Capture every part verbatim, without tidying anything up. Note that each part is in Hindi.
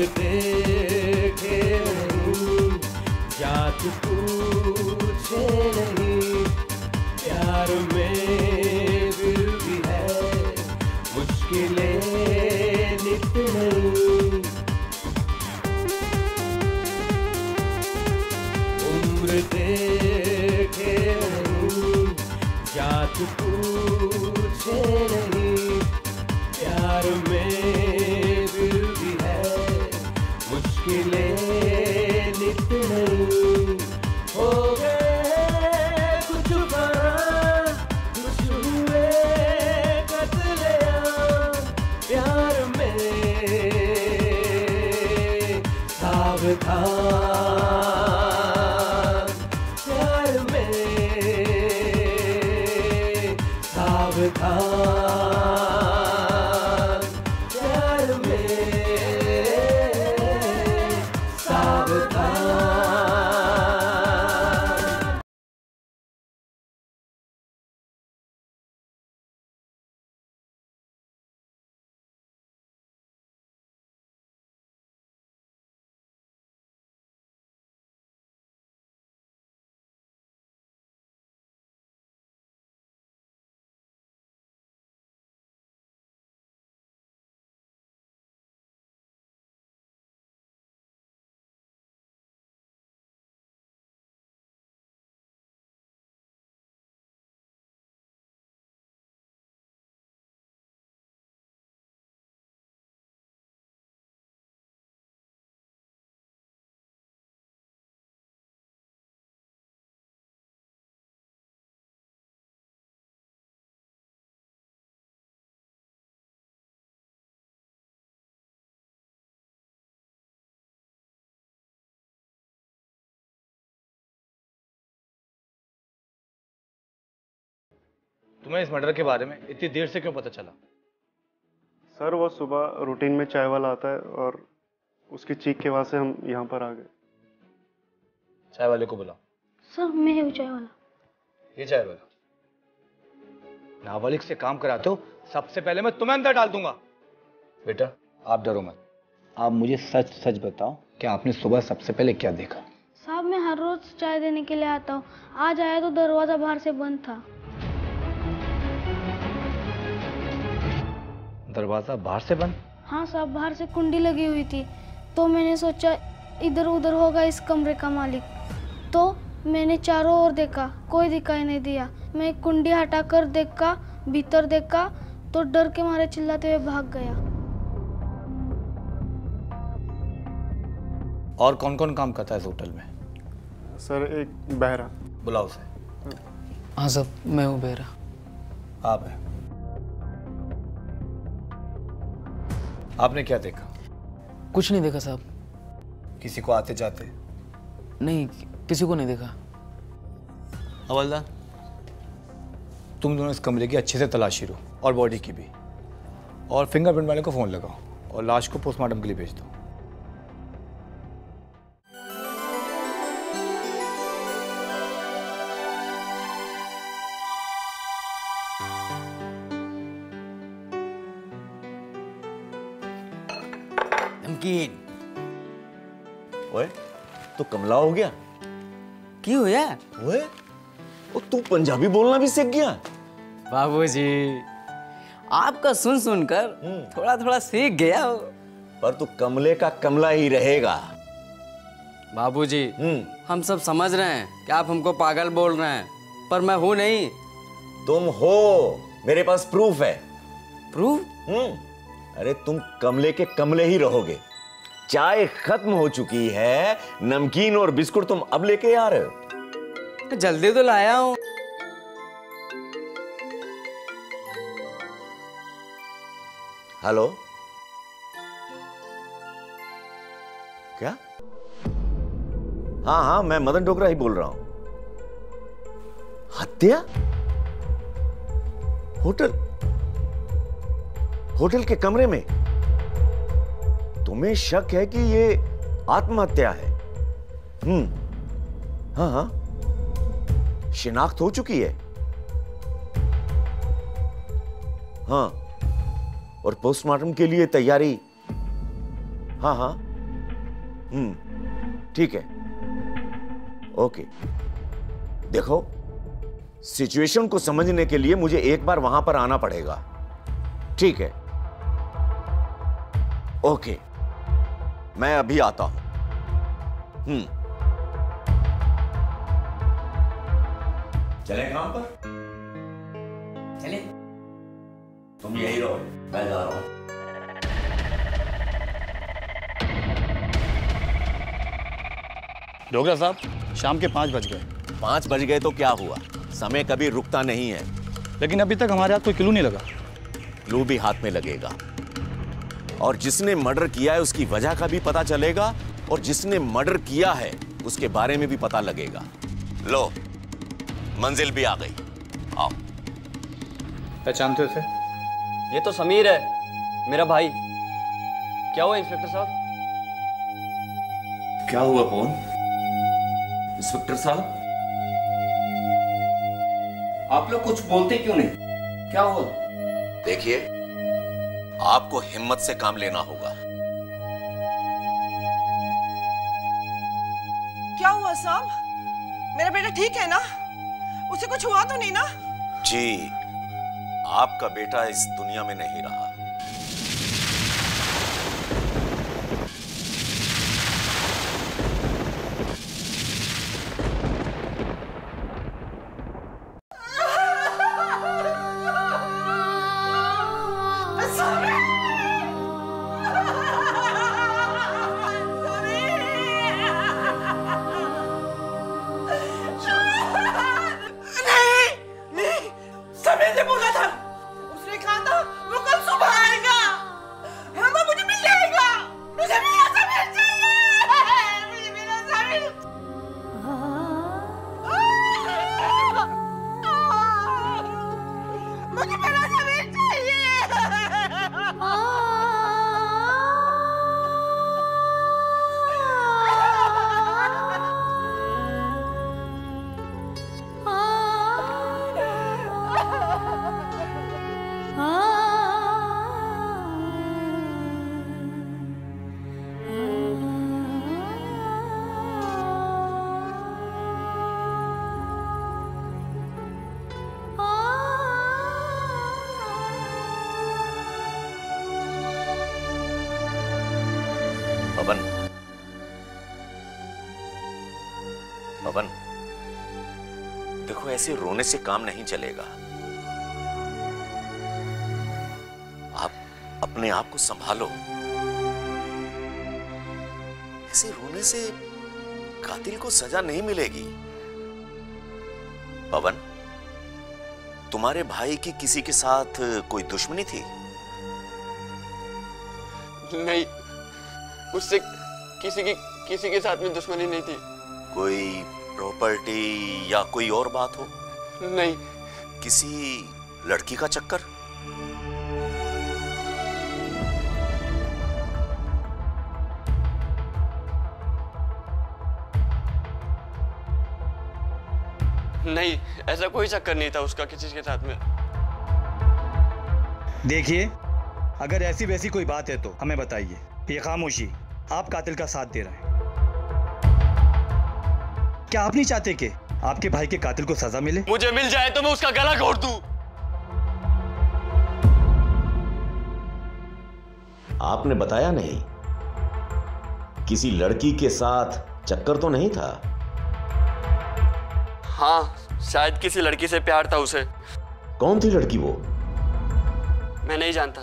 देखे नहीं, जात पूछे नहीं, प्यार में फिर भी है मुश्किलें नित नहीं। उम्र देखे नहीं, जात पूछे नहीं, प्यार में फिर भी है मुश्किलें नित नहीं। हो गए कुछ बार कुछ हुए कत्लेआम, प्यार में सावधान, प्यार में सावधान, प्यार में सावधान। तुम्हें इस मर्डर के बारे में इतनी देर से क्यों पता चला? सर वो सुबह रूटीन में चाय वाला आता है और उसकी चीख के वजह से हम यहाँ पर आ गए। चाय वाले को बुलाओ। सर मैं हूँ चाय वाला। ये चाय वाला नाबालिग से काम कराते हो, सबसे पहले मैं तुम्हें अंदर डाल दूंगा। बेटा आप डरो मत, आप मुझे सच सच बताओ कि आपने सुबह सबसे पहले क्या देखा? साहब मैं हर रोज चाय देने के लिए आता हूँ, आज आया तो दरवाजा बाहर से बंद था। दरवाजा बाहर से बंद? हाँ साहब, बाहर से कुंडी लगी हुई थी, तो मैंने सोचा इधर उधर होगा इस कमरे का मालिक, तो मैंने चारों ओर देखा, कोई दिखाई नहीं दिया। मैं कुंडी हटाकर देखा, भीतर देखा तो डर के मारे चिल्लाते हुए भाग गया। और कौन कौन काम करता है इस होटल में? सर एक बहरा। बुलाओ उसे। हाँ सर मैं हूँ बहरा। आप है। आपने क्या देखा? कुछ नहीं देखा साहब। किसी को आते जाते? नहीं, किसी को नहीं देखा। हवलदार तुम दोनों इस कमरे की अच्छे से तलाशी लो और बॉडी की भी, और फिंगरप्रिंट वाले को फोन लगाओ और लाश को पोस्टमार्टम के लिए भेज दो। नमकीन। ओए तो कमला हो गया? क्यों हुआ? ओए ओ तू पंजाबी बोलना भी सीख गया? बाबूजी आपका सुन सुनकर थोड़ा थोड़ा सीख गया हो। पर तू कमले का कमला ही रहेगा। बाबूजी हम सब समझ रहे हैं कि आप हमको पागल बोल रहे हैं, पर मैं हूं नहीं। तुम हो, मेरे पास प्रूफ है। प्रूफ? हम्म अरे तुम कमले के कमले ही रहोगे। चाय खत्म हो चुकी है, नमकीन और बिस्कुट तुम अब लेके आ रहे हो। जल्दी तो लाया हूं। हेलो, क्या? हाँ हाँ मैं मदन डोगरा ही बोल रहा हूं। हत्या? होटल होटल के कमरे में? तुम्हें शक है कि ये आत्महत्या है? हम्म हाँ हाँ शिनाख्त हो चुकी है। हाँ और पोस्टमार्टम के लिए तैयारी। हाँ हाँ हम्म, ठीक है, ओके। देखो, सिचुएशन को समझने के लिए मुझे एक बार वहां पर आना पड़ेगा, ठीक है? ओके, मैं अभी आता हूं। हम्म, चलें काम पर? चले। तुम यही रहो, मैं जा रहा हूं। डोगरा साहब, शाम के पाँच बज गए। पांच बज गए तो क्या हुआ? समय कभी रुकता नहीं है। लेकिन अभी तक हमारे हाथ कोई क्लू नहीं लगा। क्लू भी हाथ में लगेगा, और जिसने मर्डर किया है उसकी वजह का भी पता चलेगा, और जिसने मर्डर किया है उसके बारे में भी पता लगेगा। लो, मंजिल भी आ गई, आओ। पहचानते हो इसे? ये तो समीर है, मेरा भाई। क्या हुआ इंस्पेक्टर साहब? क्या हुआ पवन? इंस्पेक्टर साहब, आप लोग कुछ बोलते क्यों नहीं? क्या हुआ? देखिए, आपको हिम्मत से काम लेना होगा। क्या हुआ साहब? मेरा बेटा ठीक है ना? उसे कुछ हुआ तो नहीं ना? जी, आपका बेटा इस दुनिया में नहीं रहा। पवन, पवन, देखो, ऐसे रोने से काम नहीं चलेगा। आप अपने आप को संभालो। ऐसे रोने से कातिल को सजा नहीं मिलेगी। पवन, तुम्हारे भाई की किसी के साथ कोई दुश्मनी थी? नहीं, उससे किसी की किसी के साथ में दुश्मनी नहीं थी। कोई प्रॉपर्टी या कोई और बात हो? नहीं। किसी लड़की का चक्कर? नहीं, ऐसा कोई चक्कर नहीं था उसका किसी के साथ में। देखिए, अगर ऐसी वैसी कोई बात है तो हमें बताइए। ये खामोशी, आप कातिल का साथ दे रहे हैं। क्या आप नहीं चाहते कि आपके भाई के कातिल को सजा मिले? मुझे मिल जाए तो मैं उसका गला घोट दूं। आपने बताया नहीं, किसी लड़की के साथ चक्कर तो नहीं था? हाँ, शायद किसी लड़की से प्यार था उसे। कौन थी लड़की वो? मैं नहीं जानता।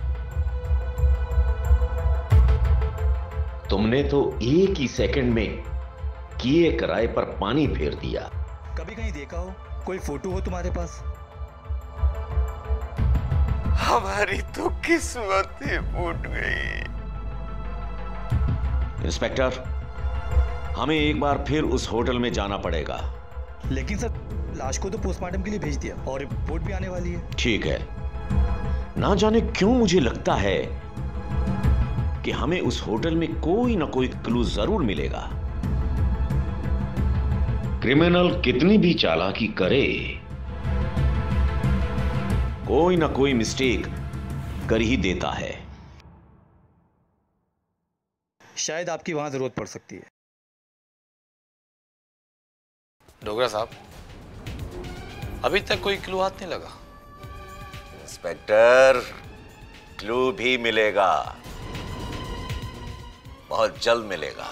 तुमने तो एक ही सेकंड में किए कराए पर पानी फेर दिया। कभी कहीं देखा हो, कोई फोटो हो तुम्हारे पास? हमारी तो किस्मत ही फूट गई। इंस्पेक्टर, हमें एक बार फिर उस होटल में जाना पड़ेगा। लेकिन सर, लाश को तो पोस्टमार्टम के लिए भेज दिया और रिपोर्ट भी आने वाली है। ठीक है, ना जाने क्यों मुझे लगता है कि हमें उस होटल में कोई ना कोई क्लू जरूर मिलेगा। क्रिमिनल कितनी भी चालाकी करे, कोई ना कोई मिस्टेक कर ही देता है। शायद आपकी वहां जरूरत पड़ सकती है। डोगरा साहब, अभी तक कोई क्लू हाथ नहीं लगा। इंस्पेक्टर, क्लू भी मिलेगा, बहुत जल्द मिलेगा।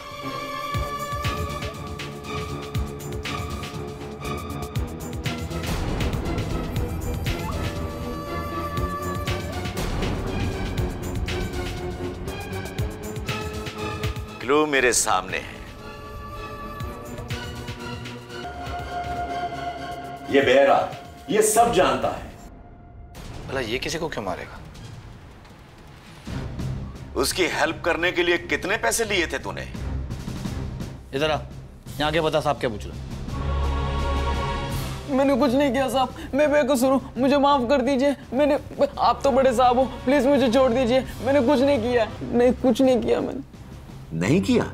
क्लू मेरे सामने है। ये बेहरा ये सब जानता है। भला ये किसी को क्यों मारेगा? उसकी हेल्प करने के लिए कितने पैसे लिए थे तूने? इधर आ, यहाँ के बता साहब क्या पूछ रहे? मैंने कुछ नहीं किया साहब, मैं बेकसूर हूँ, मुझे माफ कर दीजिए। मैंने, आप तो बड़े साहब हो, प्लीज मुझे छोड़ दीजिए। मैंने कुछ नहीं किया, नहीं कुछ नहीं किया मैंने। नहीं किया?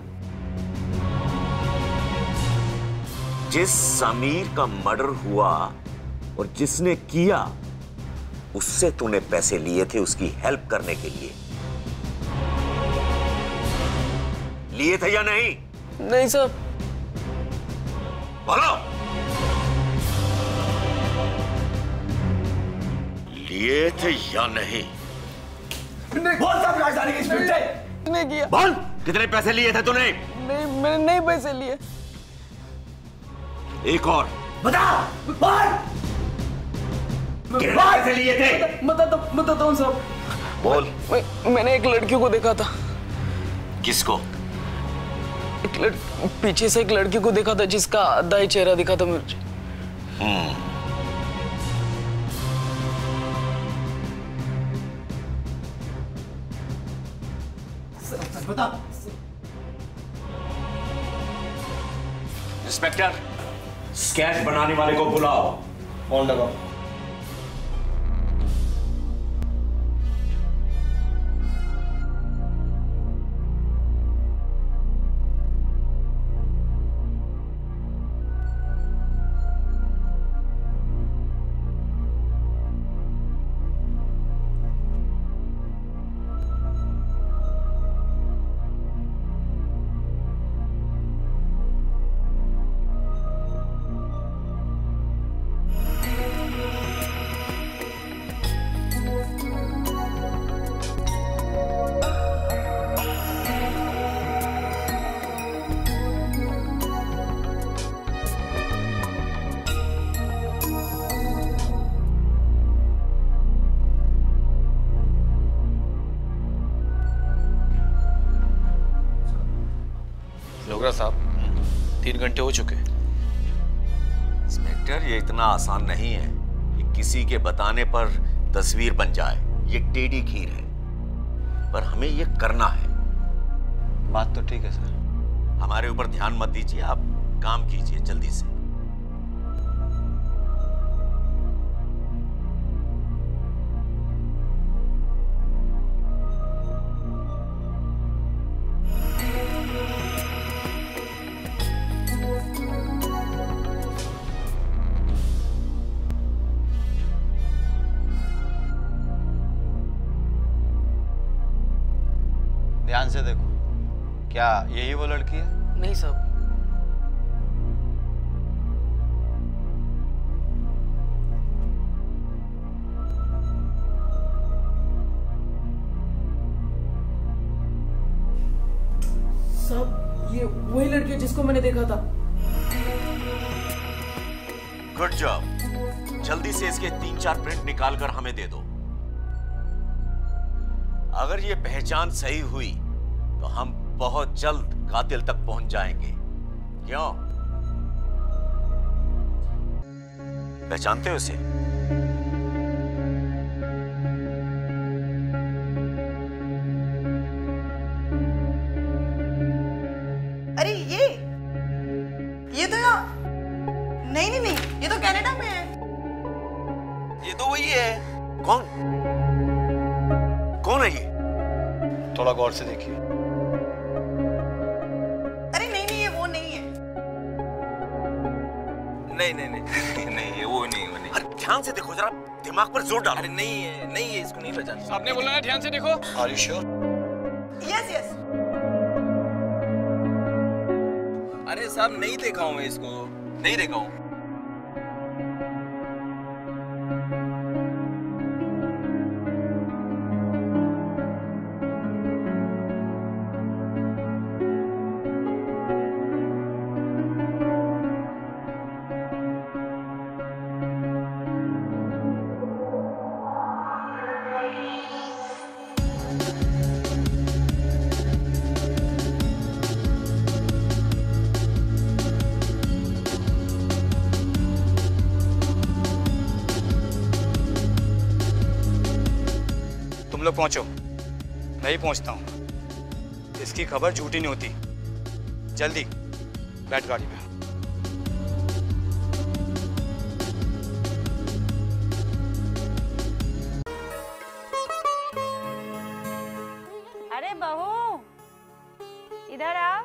जिस समीर का मर्डर हुआ और जिसने किया, उससे तूने पैसे लिए थे उसकी हेल्प करने के लिए, लिए थे या नहीं? नहीं साहब। बोलो, लिए थे या नहीं? बोल साहब, राजधानी की स्पीड से नहीं किया। बोल, कितने पैसे लिए थे तूने? नहीं, मैंने नहीं पैसे लिए। एक और बता, बोल। कितने पैसे लिए थे? बताता बताता हूँ साहब। बोल। मैं, मैंने एक लड़की को देखा था। किसको? एक लड़... पीछे से एक लड़की को देखा था जिसका आधा ही चेहरा दिखा था मुझे। हम्म। बता। इंस्पेक्टर, स्केच बनाने वाले को बुलाओ। फोन लगाओ। डोगरा साहब, तीन घंटे हो चुके। इंस्पेक्टर, ये इतना आसान नहीं है कि किसी के बताने पर तस्वीर बन जाए। ये टेढ़ी खीर है, पर हमें ये करना है। बात तो ठीक है सर। हमारे ऊपर ध्यान मत दीजिए, आप काम कीजिए जल्दी से। ध्यान से देखो, क्या यही वो लड़की है? नहीं साहब। साहब, ये वही लड़की है जिसको मैंने देखा था। Good job. जल्दी से इसके तीन चार प्रिंट निकाल कर हमें दे दो। अगर ये पहचान सही हुई तो हम बहुत जल्द कातिल तक पहुंच जाएंगे। क्यों? पहचानते हो उसे? अरे ये ये तो यार, नहीं नहीं नहीं, ये तो कनाडा में है। ये तो वही है। कौन कौन है ये? थोड़ा गौर से देखिए। अरे नहीं नहीं, ये वो नहीं है। नहीं नहीं नहीं नहीं, ये वो नहीं, वो नहीं। अरे ध्यान से देखो जरा, दिमाग पर जोर डालो। अरे नहीं है, नहीं है, इसको नहीं पहचान। आपने बोला ना ध्यान से देखो। Are you sure? Yes yes. अरे साहब नहीं देखा हूँ मैं इसको, नहीं देखा हूँ। तुम लोग पहुंचो, मैं ही पहुंचता हूं। इसकी खबर झूठी नहीं होती। जल्दी बैठ गाड़ी में। अरे बहू, इधर आओ।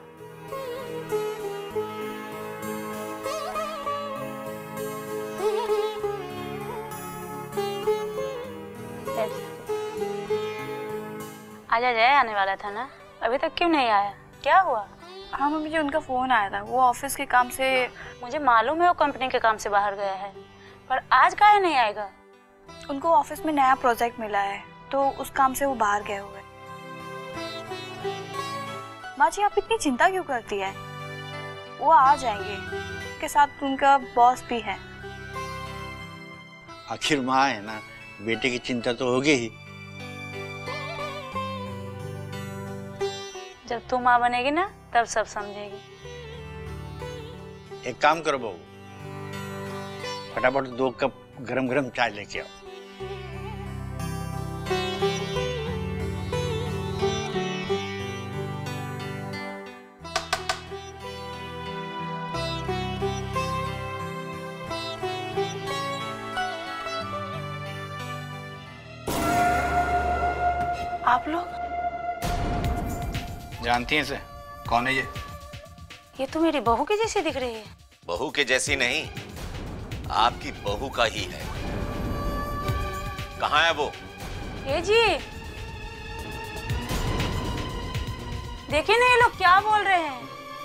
आजा जय आने वाला था ना, अभी तक क्यों नहीं आया? क्या हुआ? हाँ मम्मी जी, उनका फोन आया था, वो ऑफिस के काम से। मुझे मालूम है वो कंपनी के काम से बाहर गया है, पर आज काहे नहीं आएगा? उनको ऑफिस में नया प्रोजेक्ट मिला है तो उस काम से वो बाहर गए हुए। माँ जी आप इतनी चिंता क्यों करती है? वो आ जाएंगे, के साथ उनका बॉस भी है। आखिर माँ है ना, बेटे की चिंता तो होगी ही। जब तू माँ बनेगी ना तब सब समझेगी। एक काम करो बहू, फटाफट दो कप गरम गरम चाय लेके आओ। आप लोग जानती हैं इसे? कौन है ये? ये तो मेरी बहू की जैसी दिख रही है। बहू के जैसी नहीं, आपकी बहू का ही है। कहाँ है वो? ये जी देखिए ना, ये लोग क्या बोल रहे हैं।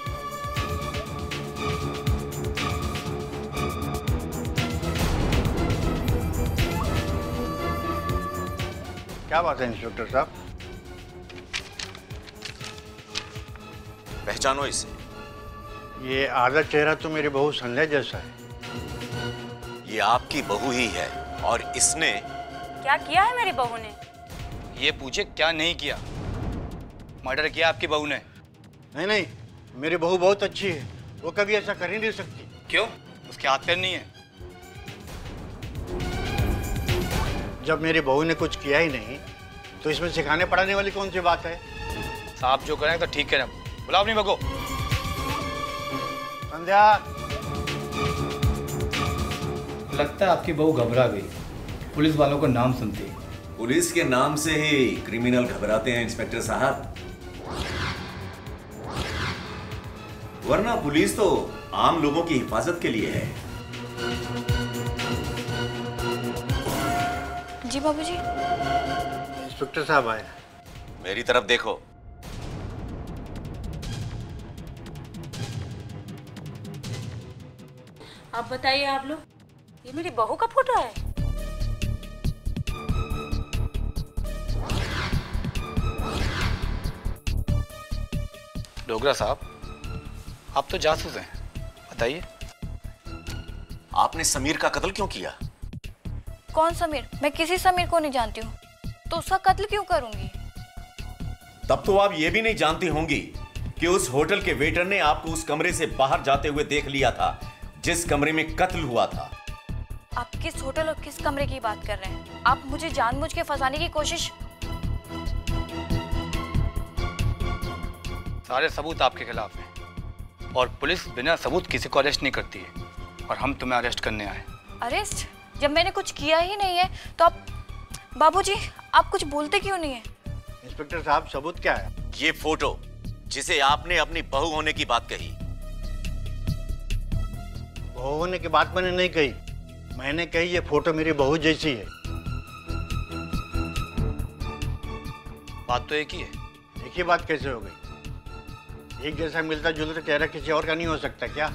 क्या बात है इंस्पेक्टर साहब? पहचानो इसे। ये आधा चेहरा तो मेरी बहू संध्या जैसा है। ये आपकी बहू ही है। और इसने क्या किया है मेरी बहू ने? ये पूछे क्या नहीं किया। मर्डर किया आपकी बहू ने? नहीं नहीं, मेरी बहू बहुत अच्छी है, वो कभी ऐसा कर ही नहीं सकती। क्यों? उसके हाथ पैर नहीं है? जब मेरी बहू ने कुछ किया ही नहीं तो इसमें सिखाने पढ़ाने वाली कौन सी बात है? साहब जो करें तो ठीक करें। बुलाओ अपनी बहू। संध्या। लगता है आपकी बहू घबरा गई पुलिस वालों का नाम सुनते ही। पुलिस के नाम से ही क्रिमिनल घबराते हैं इंस्पेक्टर साहब, वरना पुलिस तो आम लोगों की हिफाजत के लिए है। जी बाबूजी। इंस्पेक्टर साहब आए। मेरी तरफ देखो। अब बताइए आप लोग, ये मेरी बहू का फोटो है? डोगरा साहब, आप तो जासूस हैं, बताइए। आपने समीर का कत्ल क्यों किया? कौन समीर? मैं किसी समीर को नहीं जानती हूँ, तो उसका कत्ल क्यों करूंगी? तब तो आप ये भी नहीं जानती होंगी कि उस होटल के वेटर ने आपको उस कमरे से बाहर जाते हुए देख लिया था जिस कमरे में कत्ल हुआ था। आप किस होटल और किस कमरे की बात कर रहे हैं? आप मुझे जानबूझ के फंसाने की कोशिश। सारे सबूत आपके खिलाफ हैं और पुलिस बिना सबूत किसी को अरेस्ट नहीं करती है, और हम तुम्हें अरेस्ट करने आए। अरेस्ट? जब मैंने कुछ किया ही नहीं है तो आप बाबूजी आप कुछ बोलते क्यों नहीं है? इंस्पेक्टर साहब, सबूत क्या है? ये फोटो जिसे आपने अपनी बहू होने की बात कही। बहू होने की बात मैंने नहीं कही, मैंने कही ये फोटो मेरी बहू जैसी है। बात तो एक ही है। एक ही बात कैसे हो गई? एक जैसा मिलता जुलता चेहरा किसी और का नहीं हो सकता क्या?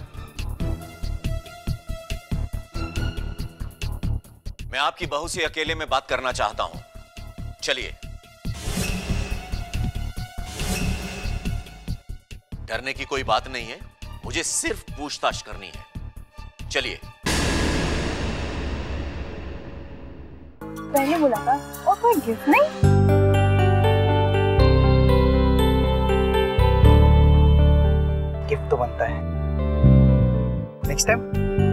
मैं आपकी बहू से अकेले में बात करना चाहता हूं। चलिए। डरने की कोई बात नहीं है, मुझे सिर्फ पूछताछ करनी है। चलिए। पहले बोला था और कोई गिफ्ट नहीं? गिफ्ट तो बनता है। Next time